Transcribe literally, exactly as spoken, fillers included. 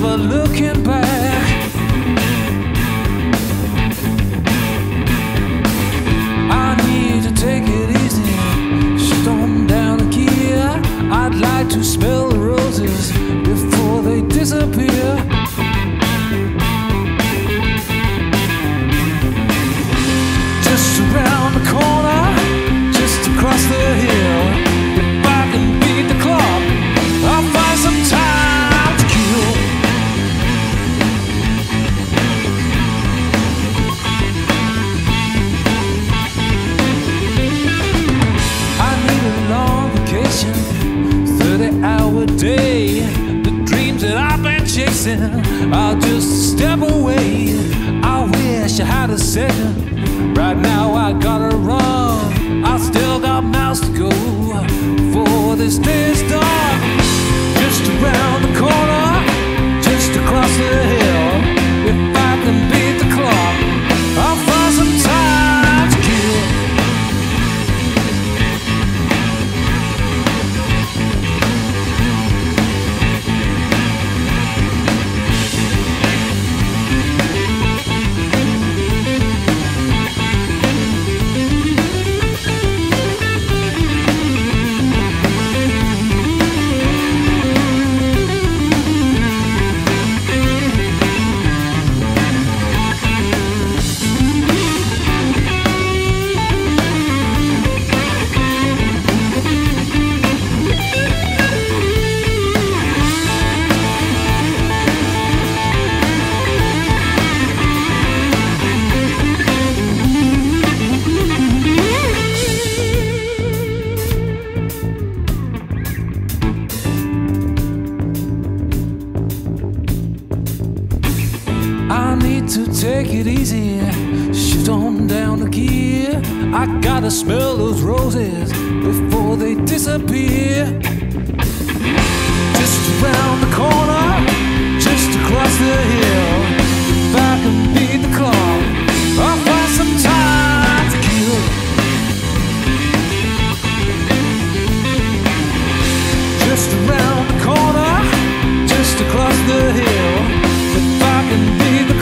never looking back. I need to take it easy, shut on down the gear. I'd like to smell the roses before they disappear. Just around the corner, just across the hill. If I can beat the clock, I'll find some time to kill. I need a long vacation, thirty hour day. The dreams that I've been chasing, I'll just step away. I wish I had a second. Right now I gotta run, I still got miles to go before this day's done. Just around the corner, just across the hill. If I can beat the clock, I'll find some time to kill. I need to take it easy, shift on down the gear. I gotta smell those roses before they disappear. Just around the corner, just across the hill. If I can beat the clock, I'll find some time to kill. Just around the corner, just across the hill. If I can beat the